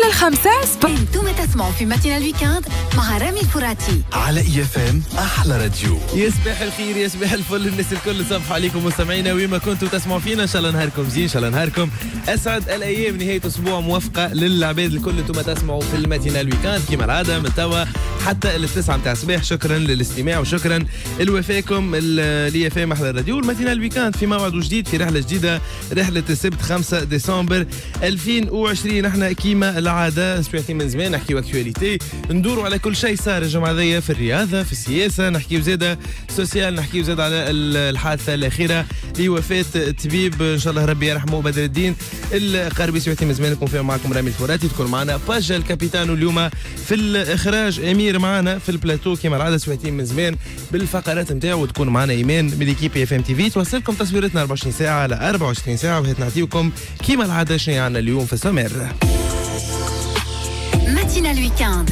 5 انتم تسمعوا في ماتينال الويكاند مع رامي الفراتي على EFM أحلى راديو. يصبح الخير يصبح الفل الناس الكل، صباح عليكم مستمعينا وين كنتوا تسمعوا فينا. ان شاء الله نهاركم زين، ان شاء الله نهاركم اسعد الايام. نهايه اسبوع موفقه للعباد الكل. انتم تسمعوا في الماتينال الويكاند كما العاده من توا حتى التسعة متاع الصباح. شكرا للاستماع وشكرا لوفاكم لي FM احلى راديو. الماتينال الويكاند في موعد جديد، في رحله جديده، رحله السبت 5 ديسمبر 2020. احنا كيما العاده اسبوعين من زمان نحكيو اكتواليتي، ندوروا على كل شيء صار الجمعه ذي في الرياضه في السياسه، نحكيو زاده سوسيال، نحكيو زاده على الحادثه الاخيره لوفاه طبيب ان شاء الله ربي يرحمه بدر الدين القربي. اسبوعين من زمان نكون فيها معكم رامي الفراتي، تكون معنا باجا الكابيتانو اليوم في الاخراج، امير معنا في البلاتو كيما العاده اسبوعين من زمان بالفقرات نتاعو، وتكون معنا ايمان من ليكيب FM TV توصلكم تصويرتنا 24 ساعه على 24 ساعه، وهات نعطيكم كيما العاده شنو عندنا اليوم في السمر. ماتينال الويكاند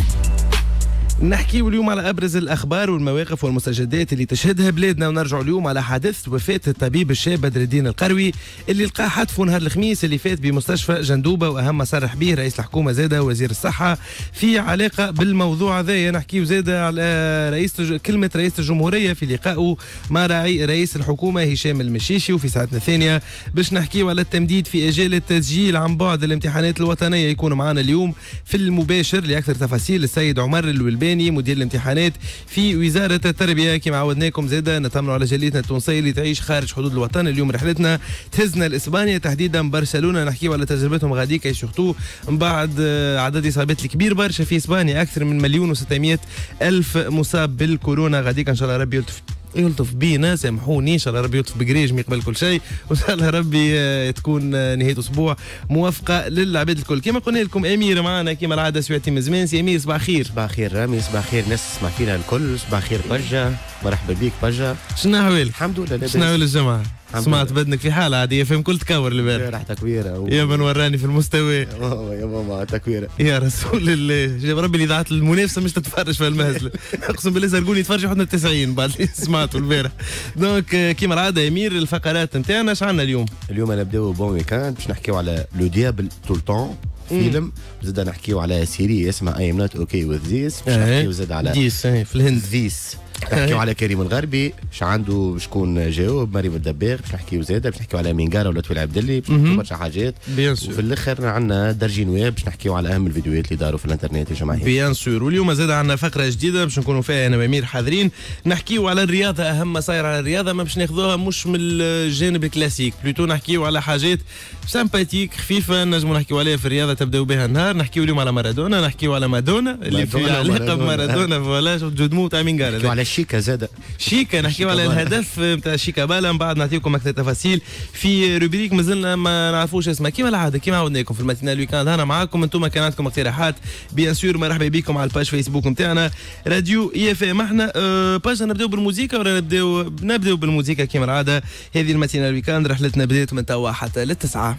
نحكيو اليوم على ابرز الاخبار والمواقف والمستجدات اللي تشهدها بلادنا، ونرجعوا اليوم على حادث وفاه الطبيب الشاب بدر الدين القروي اللي لقى حتفه نهار الخميس اللي فات بمستشفى جندوبه، واهم ما صرح به رئيس الحكومه زاده وزير الصحه في علاقه بالموضوع هذايا. نحكيو زاده على كلمه رئيس الجمهوريه في لقائه مع رئيس الحكومه هشام المشيشي، وفي ساعتنا الثانيه باش نحكيو على التمديد في اجال التسجيل عن بعد الامتحانات الوطنيه. يكون معنا اليوم في المباشر لاكثر تفاصيل السيد عمر الولباني مدير الامتحانات في وزارة التربية. كما عودناكم زاده نطمنوا على جاليتنا التونسية اللي تعيش خارج حدود الوطن. اليوم رحلتنا تهزنا لإسبانيا تحديدا برشلونة، نحكيو على تجربتهم غاديكا يشوفتوا من بعد عدد إصابات الكبير برشا في إسبانيا، أكثر من 1,600,000 مصاب بالكورونا. غاديكا إن شاء الله ربي يلطف بينا، سامحوني ان شاء الله ربي يلطف بقريج قبل كل شيء، وان شاء الله ربي تكون نهايه اسبوع موفقه للعباد الكل. كما قلنا لكم امير معنا كما العاده سويتي من زمان. سي امير صباح خير. صباح خير رامي، صباح خير ناس تسمع فينا الكل، صباح خير بجا، مرحبا بك بجا. شنو احوالك؟ الحمد لله لاباس. شنو احوال الجماعه؟ سمعت بدنك في حاله عاديه فهم كل تكور البارح. راح تكويره يا من وراني في المستوى يا ماما تكويره يا رسول الله. جاب ربي اللي دعت المنافسه مش تتفرج في المهزله اقسم بالله زرقوني يتفرج يحطنا 90 بعد اللي سمعته البارح. دونك كيما العاده امير الفقرات نتاعنا اش عندنا اليوم؟ اليوم نبداو بون ويكاند باش نحكيو على لو ديابل تو التون فيلم، زاد نحكيو على سيري اسمها اي ام نوت اوكي وذ ذيس، باش نحكيو زاد على ديس في الهند ذيس، نحكيو على كريم الغربي اش عنده شكون جاوب، مريم الدباغ باش نحكيو زاده، باش نحكيو على مينغارا ولطفي العبدلي، باش نحكيو برشا حاجات. وفي الاخر عندنا درجين ويب باش نحكيو على اهم الفيديوهات اللي داروا في الانترنت يا جماعه. بيان سور. واليوم زاد عندنا فقره جديده باش نكونوا فيها انا وامير حاضرين، نحكيو على الرياضه، اهم ما صاير على الرياضه، ما باش ناخذوها مش من الجانب الكلاسيك، بلوتو نحكيو على حاجات سامباتيك خفيفه نجموا نحكيو عليها في الرياضه تبداو بها النهار. نحكيو اليوم على مارادونا، نحكيو على مادونا اللي في علاقه بمارادونا فوالا جدمو تاع مينغارا، نحكيو على شيكا زاده شيكا، نحكيو على الهدف نتاع شيكا بالا، من بعد نعطيكم اكثر تفاصيل في روبريك مازلنا ما نعرفوش اسمها كيما العاده. كيما عودناكم في الماتينال ويكاند انا معاكم، انتم كان عندكم اقتراحات بيان سور مرحبا بكم على الباج فيسبوك نتاعنا راديو EFM. احنا باج نبداو بالموسيقى ولا نبداو بالموسيقى كيما العاده. هذه الماتينال ويكاند رحلتنا بدات من توا حتى للتسعة.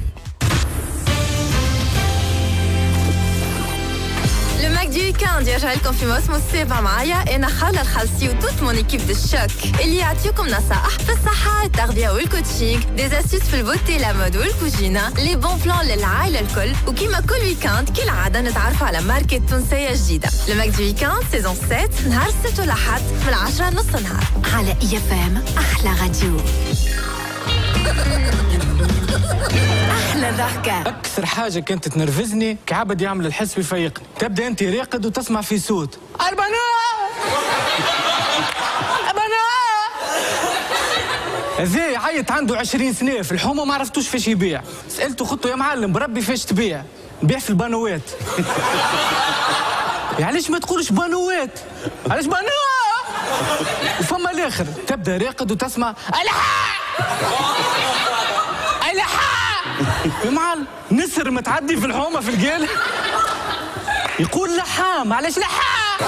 Du week-end يرجع لكم في موسم السابع معايا انا خالة الخالسي وتوت مون ايكيب دو الشوك اللي يعطيكم نصائح في الصحة، التغذية والكوتشينغ، دي استيس في البوتي لا مود والكوجينة، لي بون بلان للعائلة الكل. وكيما كل ويكاند كالعادة نتعرفوا على ماركة تونسية جديدة. الماك دو ويكاند سيزون 7 نهار السبت والأحد من 10 نص النهار على EFM احلى راديو. احلى ضحكه. اكثر حاجه كانت تنرفزني كعبد يعمل الحس ويفيقني، تبدا انت راقد وتسمع في صوت البناء هذا يعيط عنده 20 سنه في الحومه ما عرفتوش فاش يبيع. سالته خطه يا معلم بربي فاش تبيع؟ نبيع في البانوات. علاش ما تقولش بانوات؟ علاش بانوات؟ وفما الاخر تبدا راقد وتسمع يا معلم نسر متعدي في الحومه في القال يقول لحام، علاش لحام؟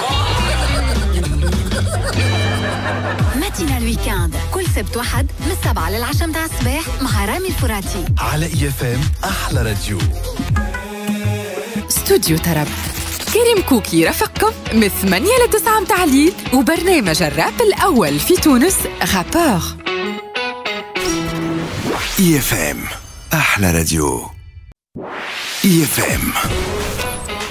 ماتينال الويكاند كل سبت واحد من 7 ل10 متاع الصباح مع رامي الفراتي على EFM احلى راديو. استوديو طرب كريم كوكي رافقكم من 8 ل 9 متاع الليل، وبرنامج الراب الأول في تونس غابور. EFM أحلى راديو. EFM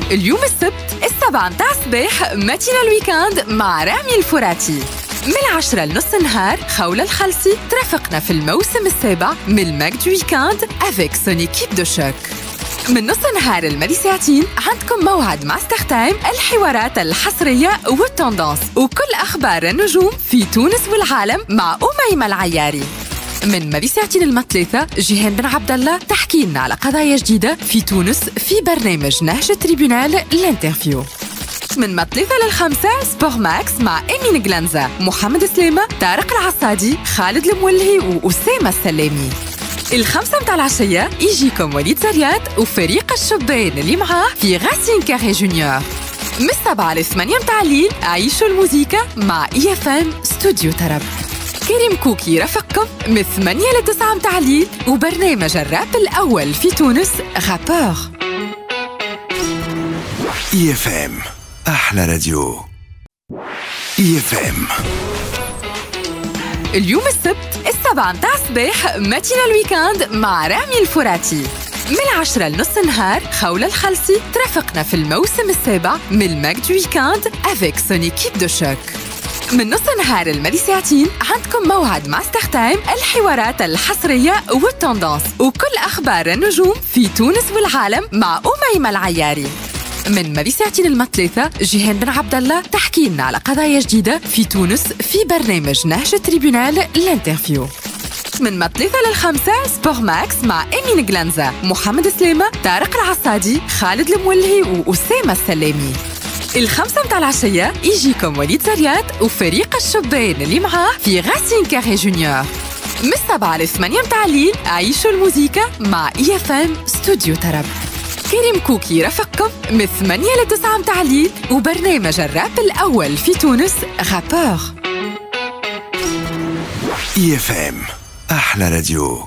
اليوم السبت 7 متاع الصباح ماتينا الويكاند مع رامي الفراتي. من 10 لنص النهار خولة الخلسي ترافقنا في الموسم السابع من الماك ويكاند افيك سون ايكيب دو شوك. من نص النهار المالي ساعتين عندكم موعد مع ستارتايم، الحوارات الحصرية والتوندانس وكل أخبار النجوم في تونس والعالم مع أميمة العياري. من مالي ساعتين المثلاثة جيهان بن عبد الله تحكي لنا على قضايا جديدة في تونس في برنامج نهج تريبيونال الانترفيو. من مثلاثة للخمسة سبور ماكس مع أمين جلانزا، محمد سلامة، طارق العصادي، خالد المولهي وأسامة السلامي. الخمسة متاع العشية يجيكم وليد زريات وفريق الشبان اللي معاه في غاسين كاري جونيور. من 7 ل 8 متاع الليل عيشوا الموسيقى مع EFM ستوديو طرب. كريم كوكي رافقكم من 8 ل 9 متاع الليل وبرنامج الراب الأول في تونس غابور. EFM أحلى راديو. EFM اليوم السبت 7 متاع الصباح ماتينا الويكاند مع رامي الفراتي. من 10 لنص النهار خولة الخلسي ترافقنا في الموسم السابع من الماك ويكاند افيك سون ايكيب دو شوك. من نص النهار المالي ساعتين عندكم موعد مع ستارتايم، الحوارات الحصرية والتوندانس وكل أخبار النجوم في تونس والعالم مع أميمة العياري. من مالي ساعتين المثلاثة جيهان بن عبد الله تحكي لنا على قضايا جديدة في تونس في برنامج نهج تريبيونال الانترفيو. من مثلاثة للخمسة سبور ماكس مع أمين جلانزا، محمد سلامة، طارق العصادي، خالد المولهي وأسامة السلامي. الخمسة متاع العشية يجيكم وليد زريات وفريق الشبان اللي معاه في غاسين كاري جونيور. من 7 ل 8 متاع الليل عيشوا الموسيقى مع EFM ستوديو طرب. كريم كوكي رافقكم من 8 ل 9 متاع الليل وبرنامج الراب الأول في تونس غابور. EFM أحلى راديو.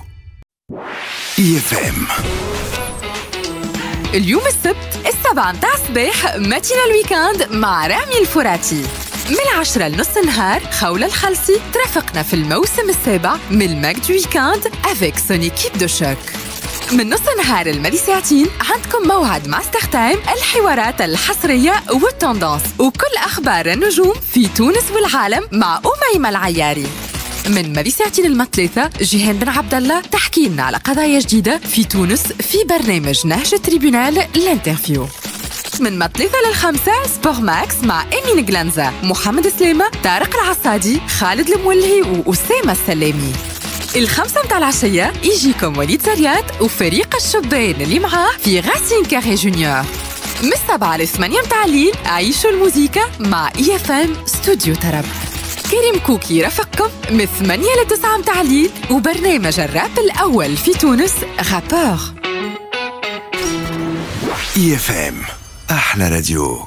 EFM اليوم السبت 7 متاع الصباح ماتينا الويكاند مع رامي الفراتي. من 10 لنص النهار خولة الخلسي ترافقنا في الموسم السابع من الماك ويكاند افيك سون ايكيب دو شوك. من نص النهار المالي ساعتين عندكم موعد مع ستارتايم، الحوارات الحصرية والتوندانس وكل أخبار النجوم في تونس والعالم مع أميمة العياري. من مالي ساعتين المثلاثة جيهان بن عبد الله تحكي لنا على قضايا جديدة في تونس في برنامج نهج تريبيونال الانترفيو. من مثلاثة للخمسة سبور ماكس مع أمين جلانزا، محمد سلامة، طارق العصادي، خالد المولهي وأسامة السلامي. الخمسة متاع العشية يجيكم وليد زريات وفريق الشبان اللي معاه في غاسين كاري جونيور. من 7 ل 8 متاع الليل عيشوا الموسيقى مع EFM ستوديو طرب. كريم كوكي رافقكم من 8 ل 9 متاع الليل وبرنامج الراب الأول في تونس غابور. EFM أحلى راديو.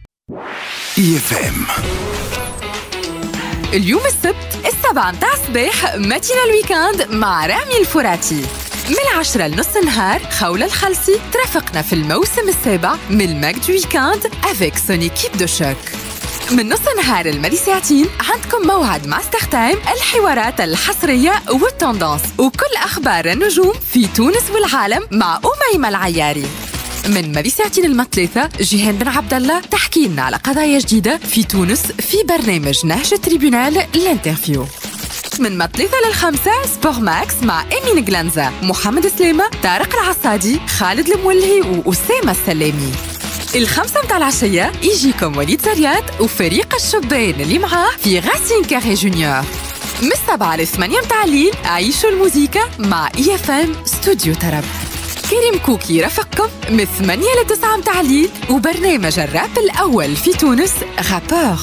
EFM اليوم السبت 7 متاع الصباح ماتينا الويكاند مع رامي الفراتي. من 10 لنص النهار خولة الخلسي ترافقنا في الموسم السابع من الماك ويكاند افيك سون ايكيب دو شوك. من نص النهار المالي ساعتين عندكم موعد مع ستارتايم، الحوارات الحصرية والتوندانس وكل أخبار النجوم في تونس والعالم مع أميمة العياري. من مالي ساعتين المثلاثة جيهان بن عبد الله تحكي لنا على قضايا جديدة في تونس في برنامج نهج تريبيونال الانترفيو. من مثلاثة للخمسة سبور ماكس مع أمين جلانزا، محمد سلامة، طارق العصادي، خالد المولهي وأسامة السلامي. الخمسة متاع العشية يجيكم وليد زريات وفريق الشبان اللي معاه في غاسين كاري جونيور. من 7 ل 8 متاع الليل عيشوا الموسيقى مع EFM ستوديو طرب. كريم كوكي رافقكم من 8 ل 9 متاع الليل وبرنامج الراب الأول في تونس غابور.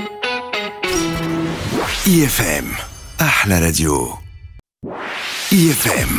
EFM أحلى راديو. EFM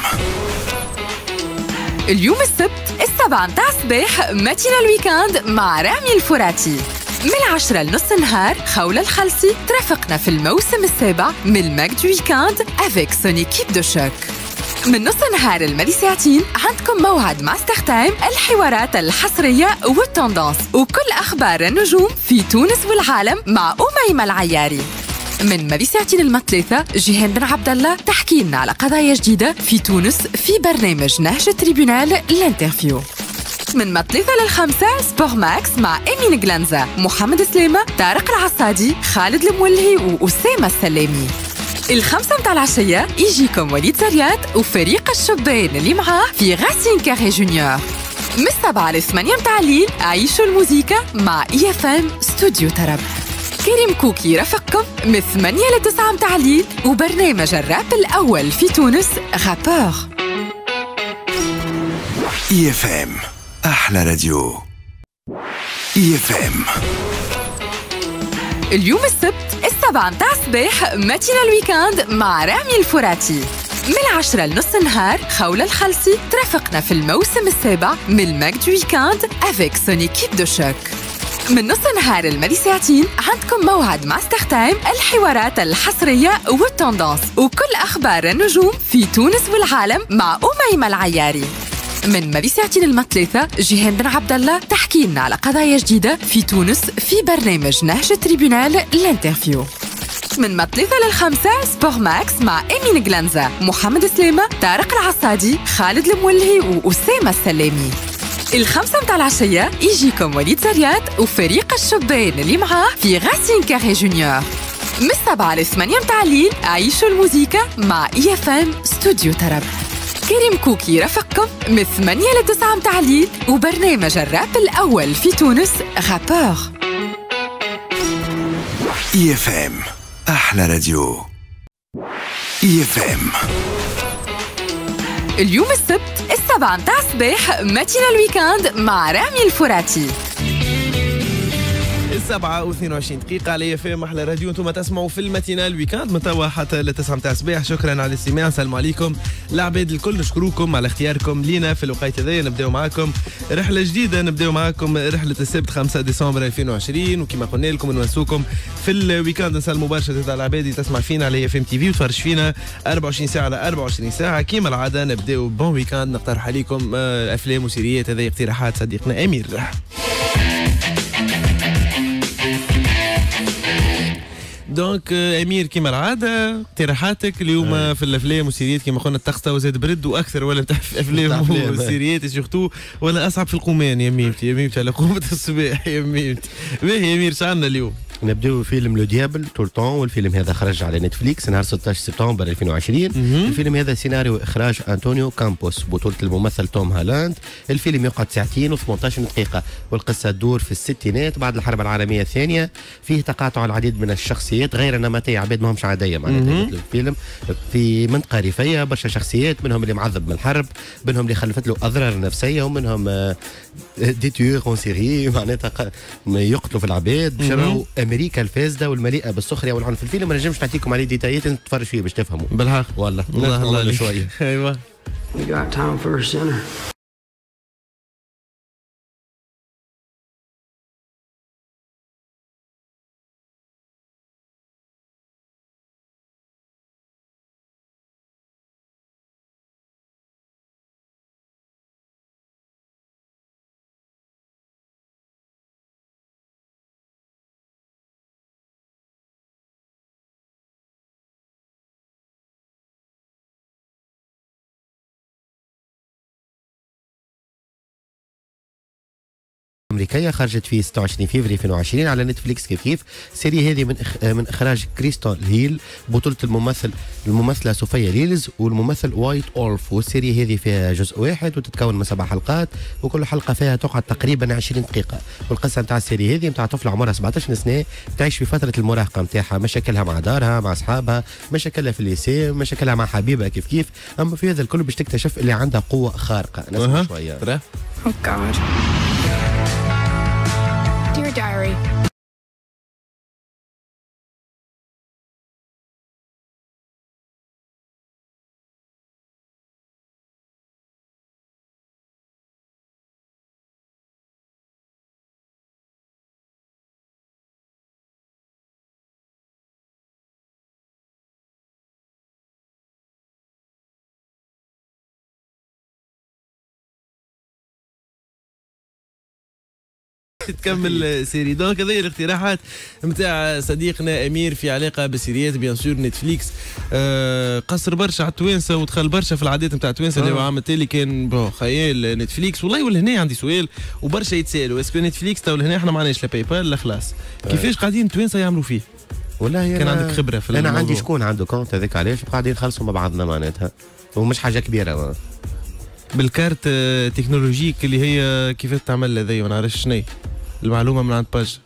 اليوم السبت 7 متاع الصباح ماتينا الويكاند مع رامي الفراتي. من 10 لنص النهار خولة الخلسي ترافقنا في الموسم السابع من الماك ويكاند افيك سون ايكيب دو شوك. من نص النهار المالي ساعتين عندكم موعد مع ستارتايم، الحوارات الحصرية والتوندانس وكل أخبار النجوم في تونس والعالم مع أميمة العياري. من مالي ساعتين المثلاثة جيهان بن عبد الله تحكي لنا على قضايا جديدة في تونس في برنامج نهج تريبيونال الانترفيو. من مطلثة للخمسة سبور ماكس مع إيمين جلانزا، محمد سلامة، طارق العصادي، خالد المولهي وأسامة السلامي. الخمسة متاع العشية يجيكم وليد زريات وفريق الشبان اللي معاه في غاسين كاري جونيور. من 7 ل 8 متاع الليل عيشوا الموسيقى مع EFM ستوديو طرب. كريم كوكي رافقكم من 8 ل 9 متاع الليل وبرنامج الراب الأول في تونس غابور. EFM أحلى راديو. EFM اليوم السبت 7 متاع الصباح ماتينا الويكاند مع رامي الفراتي. من 10 لنص النهار خولة الخلسي ترافقنا في الموسم السابع من الماك دو ويكاند افيك سون ايكيب دو شوك. من نص النهار المدي ساعتين عندكم موعد ماستر تايم، الحوارات الحصرية والتوندانس وكل أخبار النجوم في تونس والعالم مع أميمة العياري. من مدي ساعتين المثلاثة جيهان بن عبد الله تحكي لنا على قضايا جديدة في تونس في برنامج نهج تريبونال الانترفيو. من مطلثة للخمسة سبور ماكس مع إيمين جلانزا، محمد سلامة، طارق العصادي، خالد المولهي وأسامة السلامي. الخمسة متاع العشية يجيكم وليد زريات وفريق الشبان اللي معاه في غاسين كاري جونيور. من 7 ل 8 متاع الليل عيشوا الموسيقى مع EFM ستوديو طرب. كريم كوكي رافقكم من 8 ل 9 متاع الليل وبرنامج الراب الأول في تونس غابور. EFM أحلى راديو. EFM اليوم السبت 7 متاع الصباح ماتينا الويكاند مع رامي الفراتي. 7:22 على EFM أحلى راديو. انتم تسمعوا في الماتينال ويكاند من توا حتى ل 9 متاع الصباح. شكرا على الاستماع، السلام عليكم العباد الكل، نشكروكم على اختياركم لينا في الوقت هذا. نبداو معاكم رحله جديده، نبداو معاكم رحله السبت 5 ديسمبر 2020، وكما قلنا لكم نونسوكم في الويكاند نسال مباشره تاع العباد اللي تسمع فينا على EFM TV وتفرج فينا 24 ساعه على 24 ساعه. كما العاده نبداو بون ويكاند، نقترح عليكم افلام وسيريات، هذه اقتراحات صديقنا امير. دونك امير كيما العاده اقتراحاتك اليوم في الافلام والسيريات كيما قلنا التخته وزاد برد واكثر، ولا نتاع افلام والسيريات سورتو، ولا اصعب في القومان يا ميمتي على قومه الصباح يا ميمتي. باهي يا امير شعلنا اليوم؟ نبداو فيلم لو ديابل طول طون، والفيلم هذا خرج على نتفليكس نهار 16 سبتمبر 2020. الفيلم هذا سيناريو واخراج انطونيو كامبوس، بطولة الممثل توم هالاند. الفيلم يقعد 2 ساعة و18 دقيقة، والقصة تدور في الستينات بعد الحرب العالمية الثانية. فيه تقاطع العديد من الشخصيات غير نمطية، عباد ماهمش عادية معناتها. الفيلم في منطقة ريفية، برشا شخصيات، منهم اللي معذب من الحرب، منهم اللي خلفت له اضرار نفسية، ومنهم دي تيور اون سيري معناتها يقتلوا في العباد بشرعوا امريكا الفاسده والمليئه بالسخريه والعنف. الفيلم ما نجمش نعطيكم عليه ديتايات، انت تتفرج فيه باش تفهموا بالحق والله. الله شويه. ايوه. We got time for a sinner. أمريكية خرجت في 26 فيفري 2020 على نتفليكس. كيف السيري هذه من إخراج كريستال هيل، بطولة الممثلة صوفيا ليلز والممثل وايت أولف. والسيري هذه فيها جزء واحد وتتكون من 7 حلقات، وكل حلقة فيها تقعد تقريبا 20 دقيقة. والقصة نتاع السيري هذه نتاع طفلة عمرها 17 سنة تعيش في فترة المراهقة نتاعها، مشاكلها مع دارها مع أصحابها، مشاكلها في الليسي، مشاكلها مع حبيبها كيف. أما في هذا الكل باش تكتشف اللي عندها قوة خارقة. نسمع شوية. Oh God. Dear Diary. تكمل سيري. دونك هذه الاقتراحات نتاع صديقنا امير في علاقه بسيريات بيان سور نتفليكس. قصر برشا على التوانسه ودخل برشا في العادات نتاع التوانسه اللي هو عام التالي كان خيال نتفليكس. والله ولهنا عندي سؤال وبرشا يتسالوا اسكو نتفليكس تو لهنا احنا ما عندناش لا باي بال لا خلاص كيفاش قاعدين التوانسه يعملوا فيه؟ والله كان عندك خبره في الموضوع. انا عندي شكون عنده كونت هذاك علاش قاعدين نخلصوا مع بعضنا معناتها ومش حاجه كبيره بالكارت تكنولوجيك اللي هي كيفاش تعمل هذايا ما نعرفش شنو المعلومه من عند باج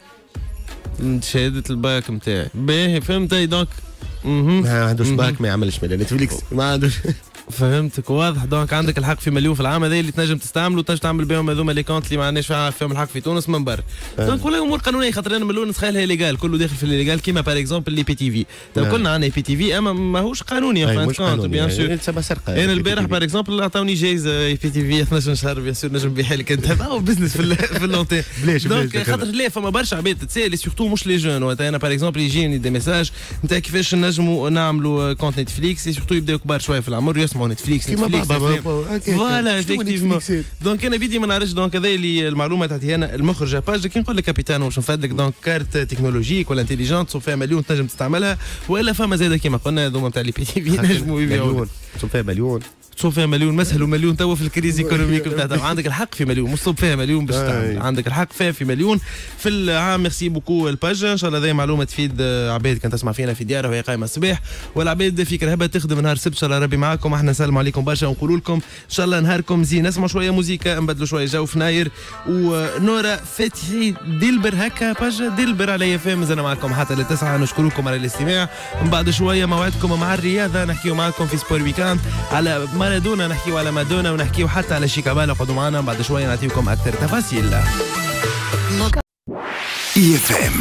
شهاده الباك نتاعي باهي فهمتي. دونك ما عندوش باك ما يعملش من نتفليكس ما عندوش فهمتك واضح. دونك عندك الحق في مليون في العام هذا اللي تنجم تستعمله وتنجم تعمل بهم هذوما لي كونت اللي ما عندناش فيهم الحق في تونس من برا. دونك والله امور قانونيه خاطر انا من الاول نتخيلها ليغال كله داخل في الليغال كيما باغ اكزومبل لي بي تي في. تو كلنا عندنا بي تي في اما ماهوش قانوني مش قانوني بيان سور. انا البارح باغ اكزومبل عطاوني جايزه بي تي في 12 شهر بيان سور نجم نبيعها لك انت. هذا هو بزنس في اللونتين. دونك خاطر لا فما برشا عباد تتسال سورتو مش لي جون. وقت انا باغ اكزومبل يجيني دي ميساج نتاع كيفاش نجموا نعملوا كونت نتفليكس سورتو يبداو كبار شويه في العمر يسمعوا نتفليكس فوالا افكتيفمون. دونك انا بدي ما نعرفش. دونك هذا اللي المعلومه تعطيها لنا المخرج باج كي نقول لك كابيتان واش نفدك. دونك كارت تكنولوجيك ولا انتيليجنت تصوب فيها مليون تنجم تستعملها ولا فما زاده كيما قلنا هذوما نتاع لي بي تي في نجموا يبيعوا تصوب فيها مليون تصوب فيها مليون مسهل ومليون توا في الكريز ايكونوميك نتاعها. عندك الحق في مليون مش تصوب فيها مليون باش تعمل عندك الحق فيها في مليون في العام. ميرسي بوكو الباج ان شاء الله هذه معلومه تفيد عباد كانت تسمع فينا في ديارها وهي قايمه الصباح والعباد في كرهبه تخدم نهار السبت. ان شاء الله ربي معاكم. احنا نسلم عليكم برشا ونقول لكم ان شاء الله نهاركم زين. نسمعوا شويه موزيكا نبدلوا شويه جو في ناير ونورا فتحي ديلبر هكا باج ديلبر على اف ام. مازلنا معكم حتى للتسعه. نشكركم على الاستماع. من بعد شويه موعدكم مع الرياضه نحكيو معكم في سبور ويكاند على مارادونا نحكيو على مادونا ونحكيو حتى على شيكابالا. قعدوا معنا بعد شويه نعطيكم اكثر تفاصيل. EFM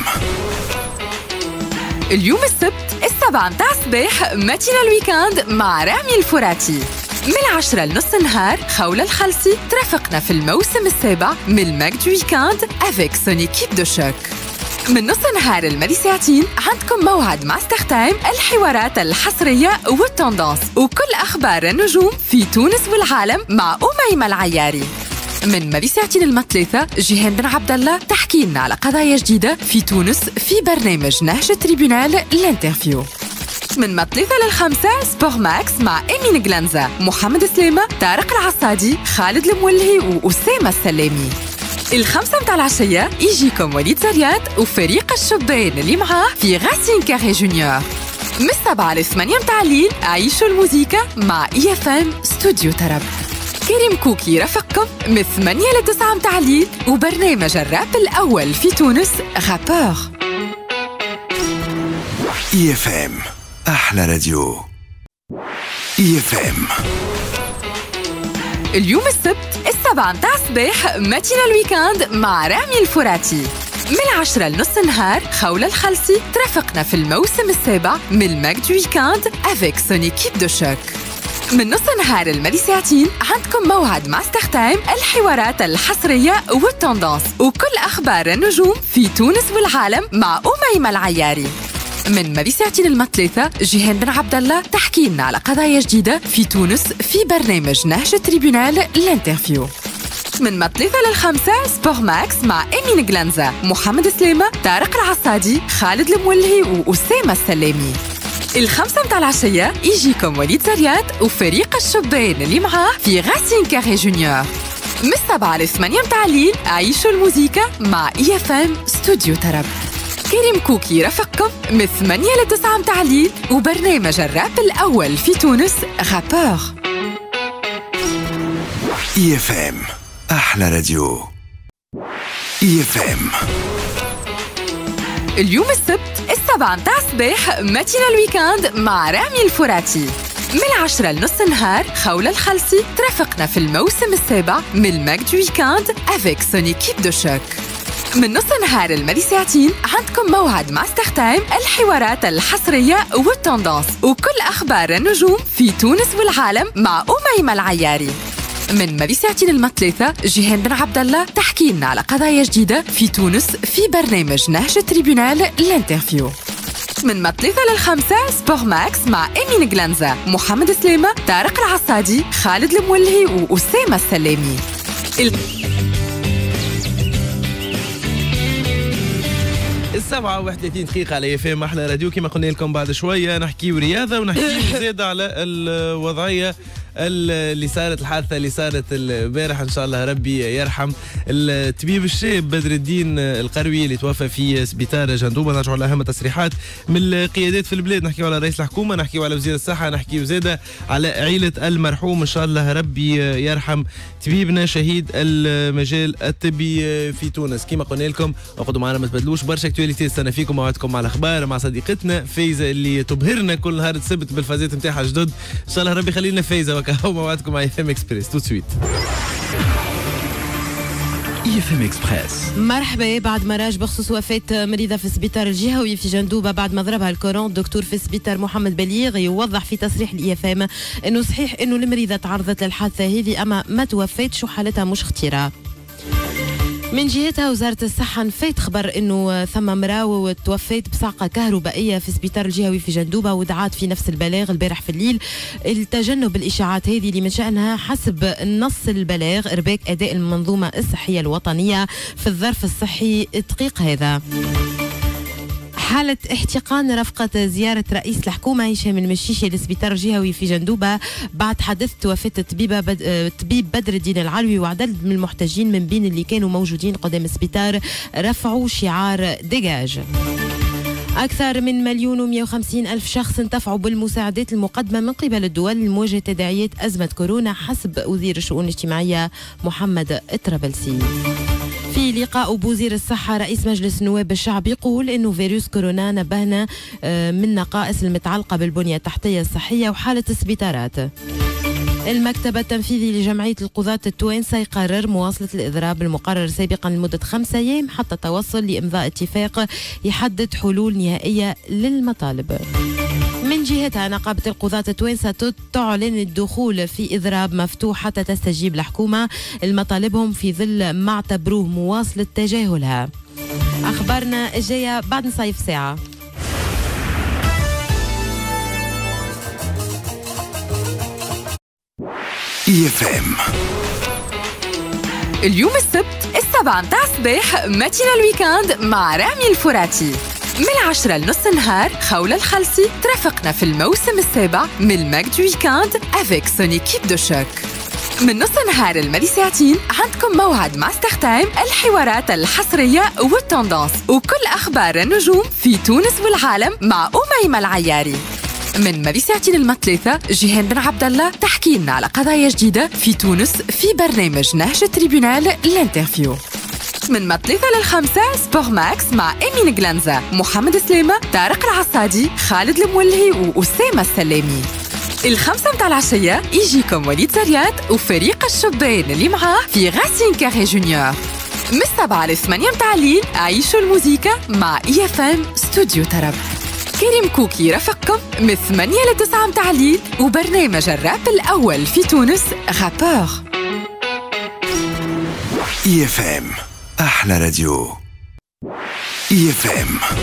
اليوم السبت 7 متاع الصباح ماتينا الويكاند مع رامي الفراتي من 10 لنص النهار. خولة الخلسي ترافقنا في الموسم السابع من الماك دو ويكاند افيك سون ايكيب دو شوك. من نص نهار المالي ساعتين عندكم موعد مع ستار تايم الحوارات الحصرية والتندانس وكل أخبار النجوم في تونس والعالم مع أميمة العياري. من مالي ساعتين المثلاثة جيهان بن عبد الله تحكي لنا على قضايا جديدة في تونس في برنامج نهج التريبيونال الانترفيو. من مثلاثة للخمسة سبور ماكس مع إمين جلانزا محمد سلامة طارق العصادي خالد المولهي وأسامة السلامي. الخمسة متاع العشية يجيكم وليد زريات وفريق الشبان اللي معاه في غاسين كاري جونيور. من 7 ل 8 متاع الليل عيشوا الموسيقى مع EFM ستوديو طرب. كريم كوكي رافقكم من 8 ل 9 متاع الليل وبرنامج الراب الأول في تونس غابور. EFM أحلى راديو. EFM اليوم السبت 7 متاع الصباح ماتينا الويكاند مع رامي الفراتي. من 10 لنص النهار خولة الخلسي ترافقنا في الموسم السابع من الماك دو ويكاند افيك سون ايكيب دو شوك. من نص نهار المالي ساعتين عندكم موعد مع ستار تايم الحوارات الحصرية والتندانس وكل أخبار النجوم في تونس والعالم مع أميمة العياري. من مالي ساعتين المثلاثة جيهان بن عبد الله تحكي لنا على قضايا جديدة في تونس في برنامج نهج التريبيونال الانترفيو. من مثلاثة للخمسة سبور ماكس مع إمين جلانزا محمد سلامة طارق العصادي خالد المولهي وأسامة السلامي. الخمسة متاع العشية يجيكم وليد زريات وفريق الشبان اللي معاه في غاسين كاري جونيور. من 7 ل 8 متاع الليل عيشوا الموسيقى مع EFM ستوديو طرب. كريم كوكي رافقكم من 8 ل 9 متاع الليل وبرنامج الراب الأول في تونس غابور. EFM أحلى راديو. EFM اليوم السبت 7 متاع الصباح ماتينا الويكاند مع رامي الفراتي. من 10 لنص النهار خولة الخلسي ترافقنا في الموسم السابع من الماك دو ويكاند افيك سون ايكيب دو شوك. من نص نهار المالي ساعتين عندكم موعد مع ستار تايم الحوارات الحصرية والتندانس وكل أخبار النجوم في تونس والعالم مع أميمة العياري. من مالي ساعتين المثلاثة جيهان بن عبد الله تحكي لنا على قضايا جديدة في تونس في برنامج نهج التريبيونال الانترفيو. من مثلاثة للخمسة سبور ماكس مع إمين جلانزا محمد سلامة طارق العصادي خالد المولهي وأسامة السلامي. 7:31 على FM احلى راديو. كما قلنا لكم بعد شويه نحكيو رياضه ونحكيو زياده على الوضعيه اللي صارت، الحادثه اللي صارت البارح ان شاء الله ربي يرحم الطبيب الشاب بدر الدين القروي اللي توفى في سبيطار جندوبه. نرجعوا لاهم تصريحات من القيادات في البلاد، نحكيو على رئيس الحكومه، نحكيو على وزير الصحه، نحكيو زاده على عائله المرحوم ان شاء الله ربي يرحم طبيبنا شهيد المجال الطبي في تونس. كما قلنا لكم اقعدوا معنا ما تبدلوش، برشا اكتواليتي استنى فيكم، موعدكم مع الاخبار مع صديقتنا فايزه اللي تبهرنا كل نهار السبت بالفازات نتاعها جدد. ان شاء الله ربي يخلينا فايزه وكهو. موعدكم مع FM Express تو سويت. FM Express. مرحبا. بعد ما راج بخصوص وفاة مريضة في السبيطار الجهوي في جندوبة بعد ما ضربها الكورون، الدكتور في السبيطار محمد بليغ يوضح في تصريح الإيفام انه صحيح انه المريضة تعرضت للحادثة هذه اما ما توفاتش وحالتها مش خطيرة. من جهتها وزارة الصحة نفيت خبر انه ثم مراو توفيت بصعقة كهربائية في السبيطار الجهوي في جندوبة، ودعات في نفس البلاغ البارح في الليل التجنب الاشاعات هذه اللي من شأنها حسب نص البلاغ ارباك اداء المنظومة الصحية الوطنية في الظرف الصحي الدقيق هذا. حالة احتقان رفقة زيارة رئيس الحكومة هشام المشيشي للسبيطار الجهوي في جندوبة بعد حدث وفاة الطبيب بدر الدين العلوي، وعدد من المحتجين من بين اللي كانوا موجودين قدام السبيطار رفعوا شعار ديجاج. أكثر من 1,150,000 شخص انتفعوا بالمساعدات المقدمة من قبل الدول لمواجهة تداعيات أزمة كورونا حسب وزير الشؤون الاجتماعية محمد الطرابلسي. في لقاء بوزير الصحة رئيس مجلس النواب الشعب يقول إنه فيروس كورونا نبهنا من نقائص المتعلقة بالبنية التحتية الصحية وحالة السبيطارات. المكتب التنفيذي لجمعية القضاة التوانسة يقرر مواصلة الإضراب المقرر سابقا لمدة 5 أيام حتى توصل لإمضاء اتفاق يحدد حلول نهائية للمطالب. من جهتها نقابة القضاة التوانسة تعلن الدخول في إضراب مفتوح حتى تستجيب الحكومة لمطالبهم في ظل ما اعتبروه مواصلة تجاهلها. أخبارنا الجاية بعد نصيف ساعة. EFM. اليوم السبت 7 متاع الصباح ماتينا الويكاند مع رامي الفراتي. من 10 لنص النهار خولة الخلسي ترافقنا في الموسم السابع من الماك دو ويكاند افيك سون ايكيب دو شوك. من نص النهار المالي ساعتين عندكم موعد مع ستار تايم، الحوارات الحصرية والتوندانس وكل أخبار النجوم في تونس والعالم مع أميمة العياري. من مالي ساعتين المثلاثة جيهان بن عبد الله تحكي لنا على قضايا جديدة في تونس في برنامج نهج تريبونال الانترفيو. من مثلاثة للخمسة سبور ماكس مع إمين جلانزا، محمد سلامة، طارق العصادي، خالد المولهي وأسامة السلامي. 5 متاع العشية يجيكم وليد زريات وفريق الشبان اللي معاه في غاسين كاري جونيور. من 7 ل 8 متاع الليل عيشوا الموسيقى مع EFM ستوديو طرب. كريم كوكي يرافقكم من 8 ل 9 متاع الليل وبرنامج الراب الأول في تونس غابور. EFM أحلى راديو. EFM.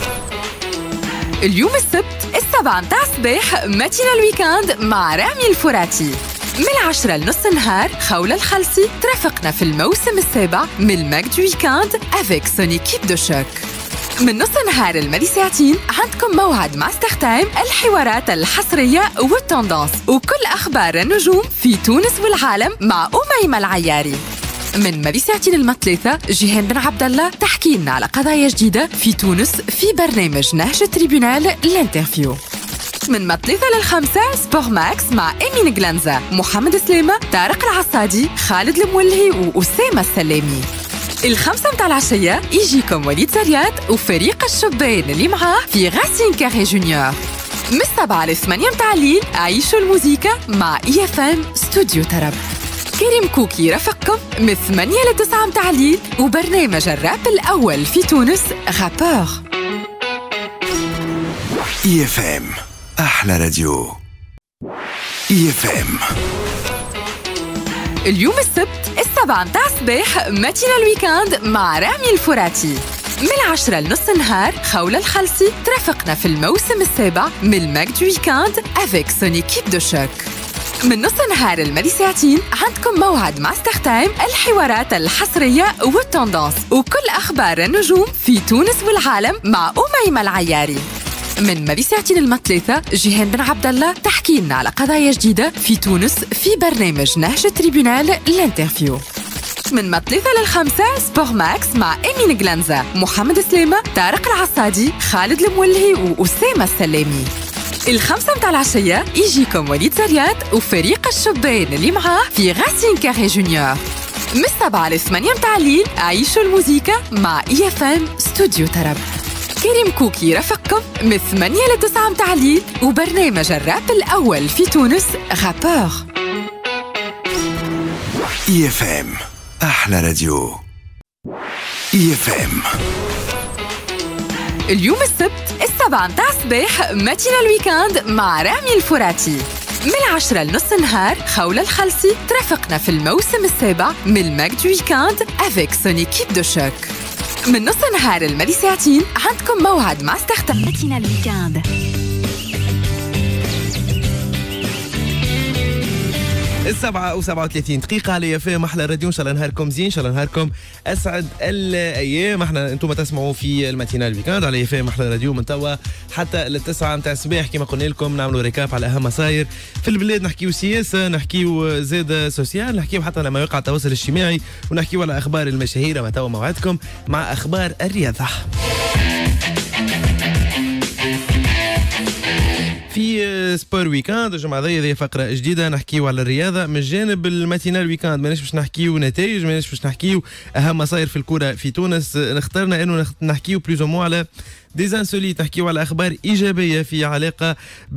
اليوم السبت 7 متاع الصباح ماتينا الويكاند مع رامي الفراتي. من 10 لنص النهار خولة الخلسي ترافقنا في الموسم السابع من الماك دو ويكاند افيك سون ايكيب دو شوك. من نص النهار المالي ساعتين عندكم موعد مع ستار تايم، الحوارات الحصرية والتوندانس وكل أخبار النجوم في تونس والعالم مع أميمة العياري. من مالي ساعتين المثلاثة جيهان بن عبد الله تحكي لنا على قضايا جديدة في تونس في برنامج نهج تريبونال الانترفيو. من مثلاثة للخمسة سبور ماكس مع إمين جلانزا، محمد سلامة، طارق العصادي، خالد المولهي وأسامة السلامي. 5 متاع العشية يجيكم وليد زريات وفريق الشبان اللي معاه في غاسين كاري جونيور. من 7 ل 8 متاع الليل عيشوا الموسيقى مع EFM ستوديو طرب. كريم كوكي يرافقكم من 8 ل 9 متاع الليل وبرنامج الراب الأول في تونس غابور. EFM أحلى راديو. EFM. اليوم السبت 7 متاع الصباح ماتينا الويكاند مع رامي الفراتي. من 10 لنص النهار خولة الخلسي ترافقنا في الموسم السابع من الماك دو ويكاند افيك سون ايكيب دو شوك. من نص نهار المدي ساعتين عندكم موعد مع ستارتايم، الحوارات الحصرية والتندانس وكل أخبار النجوم في تونس والعالم مع أميمة العياري. من مدي ساعتين المثلاثة جيهان بن عبد الله تحكي لنا على قضايا جديدة في تونس في برنامج نهج تريبونال الانترفيو. من مثلاثة للخمسة سبور ماكس مع أمين جلانزا، محمد سلامة، طارق العصادي، خالد المولهي وأسامة السلامي. الخمسة متاع العشية يجيكم وليد زريات وفريق الشبان اللي معاه في غاسين كاري جونيور. من 7 ل 8 متاع الليل عيشوا الموسيقى مع EFM ستوديو طرب. كريم كوكي رافقكم من 8 ل 9 متاع الليل وبرنامج الراب الأول في تونس غابور. EFM أحلى راديو. EFM اليوم السبت 7 متاع الصباح ماتينا الويكاند مع رامي الفراتي. من 10 لنص نهار خولة الخلسي ترافقنا في الموسم السابع من الماك دو ويكاند افيك سون ايكيب دو شوك. من نص نهار المدي ساعتين عندكم موعد مع ستارتايم ماتينا الويكاند. 7:37 على EFM احلى راديو. ان شاء الله نهاركم زين، ان شاء الله نهاركم اسعد الايام. احنا انتم تسمعوا في الماتينال ويكاند على EFM احلى راديو من توا حتى للتسعة متاع الصباح. كما قلنا لكم نعملوا ريكاب على اهم مصاير في البلاد، نحكيو سياسه، نحكيو زاد سوسيال، نحكيو حتى على مواقع التواصل الاجتماعي، ونحكيو على اخبار المشاهير. ما توا موعدكم مع اخبار الرياضه. في سبور ويكاند الجمعة هذه فقرة جديدة نحكيو على الرياضة من جانب الماتينال ويكاند. ماناش باش نحكيو نتائج، ماناش باش نحكيو أهم مصاير في الكرة في تونس. اخترنا إنه نحكيو بلوز أو مو على ديزانسوليت، نحكيو على اخبار ايجابيه في علاقه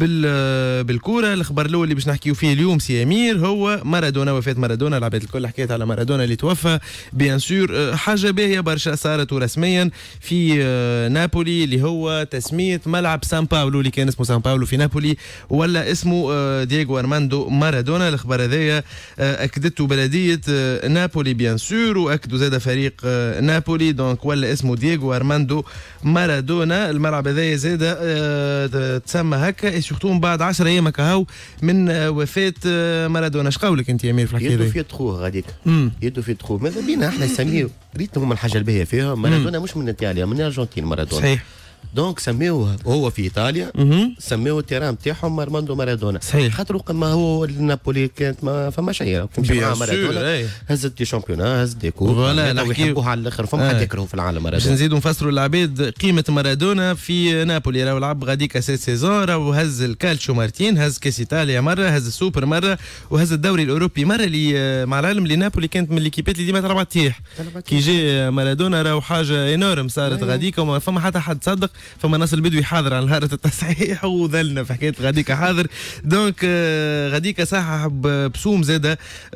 بالكوره. الخبر الاول اللي باش نحكيو فيه اليوم سي امير هو مارادونا، وفاه مارادونا. العباد الكل حكيت على مارادونا اللي توفى بيان سور. حاجه باهيه برشا صارت رسميا في نابولي، اللي هو تسميه ملعب سان باولو اللي كان اسمه سان باولو في نابولي ولا اسمه دييغو ارماندو مارادونا. الخبر هذايا اكدته بلديه نابولي بيان سور، واكدوا زاد فريق نابولي دونك ولا اسمه دييغو ارماندو مارادونا. الملعب هذايا زاد تسمى هكا سورتو من بعد 10 ايام هكا من وفاه مارادونا. اش قولك انت يا امير في الحكايه يدو في تخو غاديك يدو في تخو ماذا بينا احنا نسميو ريتهم الحاجه الباهيه فيها مارادونا مش من ايطاليا، من الارجنتين مارادونا. صحيح. دونك سميوه هو في ايطاليا سميوه التيران نتاعهم ارماندو مارادونا. صحيح. خاطر ما هو نابولي كانت ما فماش عيال تمشي مع مارادونا، هزت دي شامبيونا، هزت دي كوب، يحبوها على الاخر، فما حد يكرهوا في العالم مارادونا. باش نزيدوا نفسروا للعباد قيمه مارادونا في نابولي. راهو لعب غاديك 6 سيزون، راهو هز الكالتشو مرتين، هز كاس ايطاليا مره، هز السوبر مره، وهز الدوري الاوروبي مره. اللي مع العلم اللي نابولي كانت من ليكيبات اللي ديما تلعب تطيح. كي جي مارادونا راهو حاجه انورم صارت غاديك، وما فما حتى حد صدق. فما ناس البدوي حاضر على نهار التصحيح وذلنا في حكايه غاديكا حاضر. دونك غاديكا صحح بسوم زاده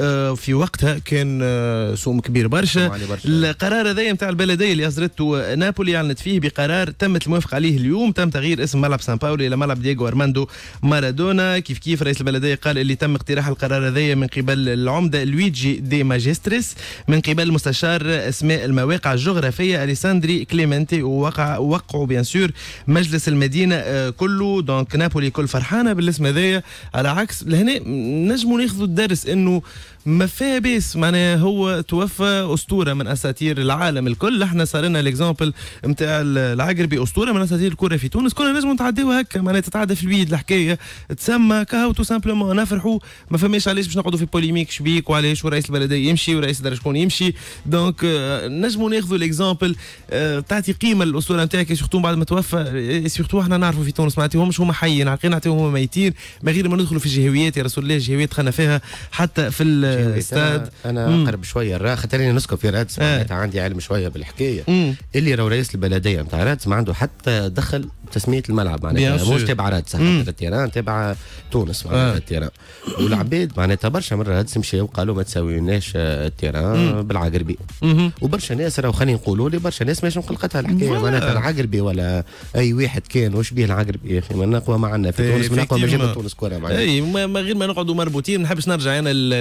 في وقتها كان سوم كبير برشا. القرار هذايا نتاع البلديه اللي اصدرته نابولي اعلنت فيه بقرار تمت الموافقه عليه اليوم، تم تغيير اسم ملعب سان باولو الى ملعب دييغو ارماندو مارادونا. كيف رئيس البلديه قال اللي تم اقتراح القرار هذايا من قبل العمده لويجي دي ماجستريس، من قبل مستشار اسماء المواقع الجغرافيه اليساندري كليمنتي، ووقعوا بيان سور مجلس المدينه كله. دونك نابولي كل فرحانه بالاسم هذايا، على عكس لهنا نجموا ناخذوا الدرس انه ما فيها بيس. معناها هو توفى اسطوره من اساطير العالم الكل. احنا صار لنا الاكزامبل نتاع العقربي، اسطوره من اساطير الكره في تونس. كنا نجموا نتعداوها هكا، معناها تتعدى في البيد الحكايه تسمى كهو تو سامبلومون نفرحوا. ما فماش علاش باش نقعدوا في بوليميك شبيك وعلاش ورئيس البلديه يمشي ورئيس الدار شكون يمشي. دونك نجموا ناخذوا الاكزامبل تعطي قيمه للاسطوره نتاعك سورتو بعد ما توفى. سورتو احنا نعرفوا في تونس ما نعطيوهمش هما حيين، عارفين نعطيوهم هما ميتين، من غير ما ندخلوا في الجهويات. يا رسول الله الجهويات دخلنا فيها حتى في الاستاد. انا اقرب شويه الرا خاطرني نسكن في رادس معناتها عندي علم شويه بالحكايه. اللي راهو رئيس البلديه نتاع رادس ما عنده حتى دخل تسميه الملعب، معناتها مش تبع رادس حتى التيران تبع تونس معناتها التيران. والعباد معناتها برشا مره رادس مشاو قالوا ما تساويوناش التيران بالعقربي. وبرشا ناس راهو خلينا نقولوا لي برشا ناس ماشي مقلقتها الحكايه معناتها العقربي ولا اي واحد كان وش بيه العقربي يا اخي. من اقوى معنا في تونس، من اقوى مجال تونس كره معناتها. اي ما غير ما نقعدوا مربوطين. ما نحبش نرجع انا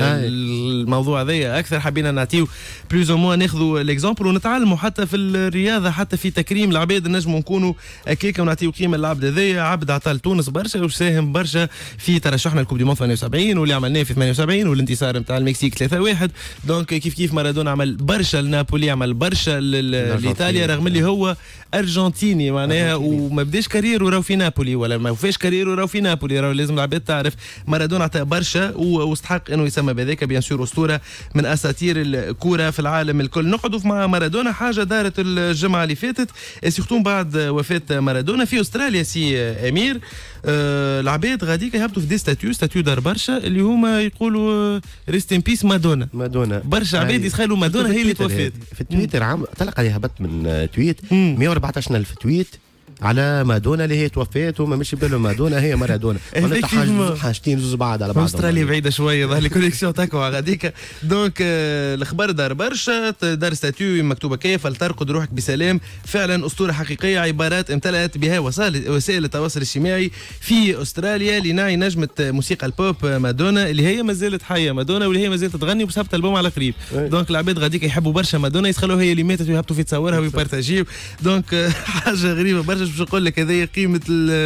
الموضوع هذايا اكثر، حبينا نعطيو بلوز او موان ناخذوا ليكزامبل ونتعلموا حتى في الرياضه، حتى في تكريم العباد نجموا نكونوا هكاك ونعطيو قيمه للعبد هذايا. عبد عطى لتونس برشا وساهم برشا في ترشحنا لكوب دي موند 78 واللي عملناه في 78 والانتصار نتاع المكسيك 3-1. دونك كيف مارادونا عمل برشا لنابولي، عمل برشا لايطاليا، رغم اللي هو ارجنتيني معناها وما بداش كارير وراو في نابولي، ولا ما فيش كارير وراو في نابولي. راهو لازم العباد تعرف مارادونا عطى برشا واستحق انه يسمى بذاك بيان سور اسطوره من اساطير الكوره في العالم الكل. نقعدوا مع مارادونا حاجه دارت الجمعه اللي فاتت سيرتو بعد وفاه مارادونا في استراليا. سي امير العباد غاديك يهبطوا في دي ستاتيو دار برشا اللي هما يقولوا ريست ان بيس مادونا برشا عباد يتخيلوا مادونا هي اللي توفات. في التويتر عام طلق عليها هبط من تويت 114,000 تويت على مادونا اللي هي توفات وما مش بالهم مادونا هي مارادونا. حاجتين زوز بعض على بعض. استراليا بعيده شويه ظهر لي كونيكسيون تاكو غاديك. دونك الاخبار دار برشا، دار ستاتيو مكتوبه كيف فلترقد روحك بسلام. فعلا اسطوره حقيقيه، عبارات امتلأت بها وسائل التواصل الاجتماعي في استراليا لنعي نجمه موسيقى البوب مادونا اللي هي ما زالت حيه مادونا واللي هي ما زالت تغني وسبت البوم على قريب. دونك العباد غاديك يحبوا برشا مادونا، يتخلوا هي اللي ماتت ويهبطوا في تصورها ويبارتاجيو. دونك حاجه غريبه برشا. باش نقول لك هذه قيمه